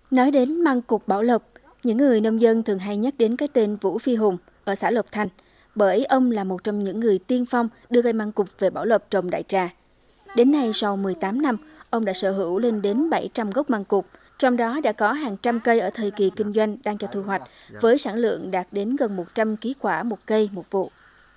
Nói đến măng cụt Bảo Lộc, những người nông dân thường hay nhắc đến cái tên Vũ Phi Hùng ở xã Lộc Thành, bởi ông là một trong những người tiên phong đưa cây măng cụt về Bảo Lộc trồng đại trà. Đến nay, sau 18 năm, ông đã sở hữu lên đến 700 gốc măng cụt, trong đó đã có hàng trăm cây ở thời kỳ kinh doanh đang cho thu hoạch, với sản lượng đạt đến gần 100 kg quả một cây một vụ.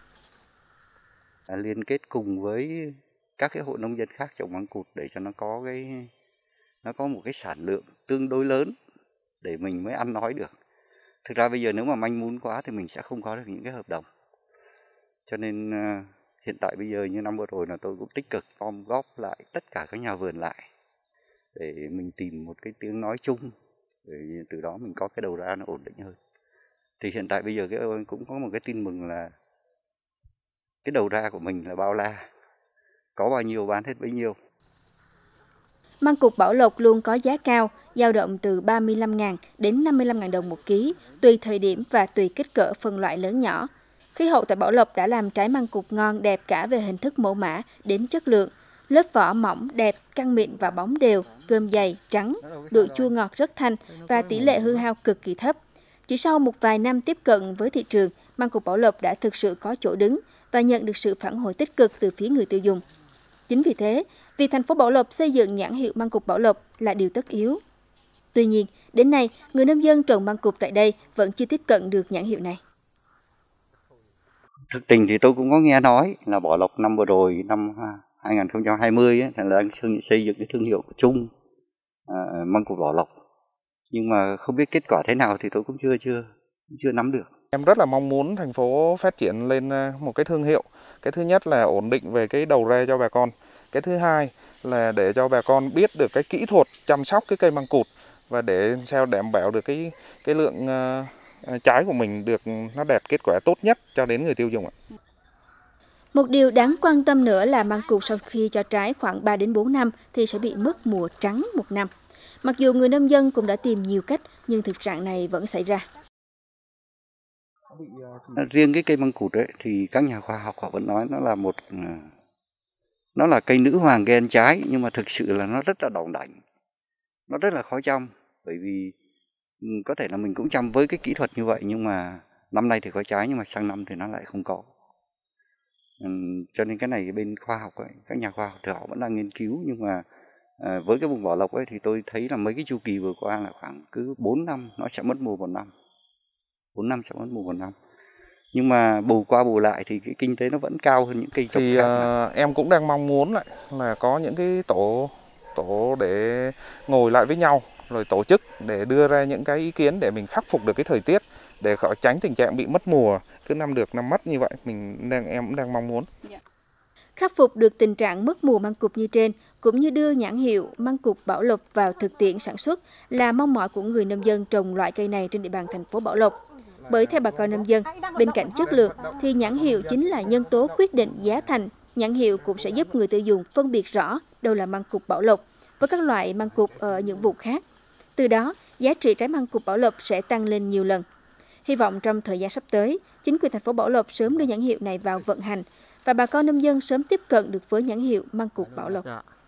Liên kết cùng với các cái hộ nông dân khác trồng măng cụt để cho nó có một cái sản lượng tương đối lớn để mình mới ăn nói được. Thực ra bây giờ nếu mà manh mún quá thì mình sẽ không có được những cái hợp đồng. Cho nên hiện tại bây giờ như năm vừa rồi là tôi cũng tích cực gom góp lại tất cả các nhà vườn lại để mình tìm một cái tiếng nói chung, để từ đó mình có cái đầu ra nó ổn định hơn. Thì hiện tại bây giờ cũng có một cái tin mừng là cái đầu ra của mình là bao la, có bao nhiêu bán hết bấy nhiêu. Măng cụt Bảo Lộc luôn có giá cao, dao động từ 35.000 đến 55.000 đồng một ký, tùy thời điểm và tùy kích cỡ phân loại lớn nhỏ. Khí hậu tại Bảo Lộc đã làm trái măng cụt ngon đẹp cả về hình thức mẫu mã đến chất lượng. Lớp vỏ mỏng, đẹp, căng mịn và bóng đều, cơm dày, trắng, độ chua ngọt rất thanh và tỷ lệ hư hao cực kỳ thấp. Chỉ sau một vài năm tiếp cận với thị trường, măng cụt Bảo Lộc đã thực sự có chỗ đứng và nhận được sự phản hồi tích cực từ phía người tiêu dùng. Chính vì thế, việc thành phố Bảo Lộc xây dựng nhãn hiệu măng cụt Bảo Lộc là điều tất yếu. Tuy nhiên, đến nay, người nông dân trồng măng cụt tại đây vẫn chưa tiếp cận được nhãn hiệu này. Thực tình thì tôi cũng có nghe nói là Bảo Lộc năm vừa rồi, năm 2020 ấy, là đang xây dựng cái thương hiệu chung măng cụt Bảo Lộc. Nhưng mà không biết kết quả thế nào thì tôi cũng chưa nắm được. Em rất là mong muốn thành phố phát triển lên một cái thương hiệu. Cái thứ nhất là ổn định về cái đầu ra cho bà con. Cái thứ hai là để cho bà con biết được cái kỹ thuật chăm sóc cái cây măng cụt và để sao đảm bảo được cái lượng trái của mình được nó đạt kết quả tốt nhất cho đến người tiêu dùng ạ. Một điều đáng quan tâm nữa là măng cụt sau khi cho trái khoảng 3 đến 4 năm thì sẽ bị mất mùa trắng một năm. Mặc dù người nông dân cũng đã tìm nhiều cách nhưng thực trạng này vẫn xảy ra. Riêng cái cây măng cụt ấy thì các nhà khoa học họ vẫn nói nó là cây nữ hoàng gây ăn trái, nhưng mà thực sự là nó rất là đỏng đảnh, nó rất là khó chăm, bởi vì có thể là mình cũng chăm với cái kỹ thuật như vậy nhưng mà năm nay thì có trái nhưng mà sang năm thì nó lại không có. Cho nên cái này bên khoa học ấy, các nhà khoa học thì họ vẫn đang nghiên cứu, nhưng mà với cái vùng Bảo Lộc ấy thì tôi thấy là mấy cái chu kỳ vừa qua là khoảng cứ 4 năm nó sẽ mất mùa 1 năm. 4 năm sẽ mất mùa 1 năm. Nhưng mà bù qua bù lại thì cái kinh tế nó vẫn cao hơn những cây trồng khác. Em cũng đang mong muốn là có những cái tổ để ngồi lại với nhau rồi tổ chức để đưa ra những cái ý kiến để mình khắc phục được cái thời tiết, để khỏi tránh tình trạng bị mất mùa cứ năm được năm mất như vậy. Em cũng đang mong muốn. Khắc phục được tình trạng mất mùa măng cụt như trên cũng như đưa nhãn hiệu măng cụt Bảo Lộc vào thực tiễn sản xuất là mong mỏi của người nông dân trồng loại cây này trên địa bàn thành phố Bảo Lộc. Bởi theo bà con nông dân, bên cạnh chất lượng thì nhãn hiệu chính là nhân tố quyết định giá thành. Nhãn hiệu cũng sẽ giúp người tiêu dùng phân biệt rõ đâu là măng cụt Bảo Lộc với các loại măng cụt ở những vùng khác. Từ đó, giá trị trái măng cụt Bảo Lộc sẽ tăng lên nhiều lần. Hy vọng trong thời gian sắp tới, chính quyền thành phố Bảo Lộc sớm đưa nhãn hiệu này vào vận hành và bà con nông dân sớm tiếp cận được với nhãn hiệu măng cụt Bảo Lộc.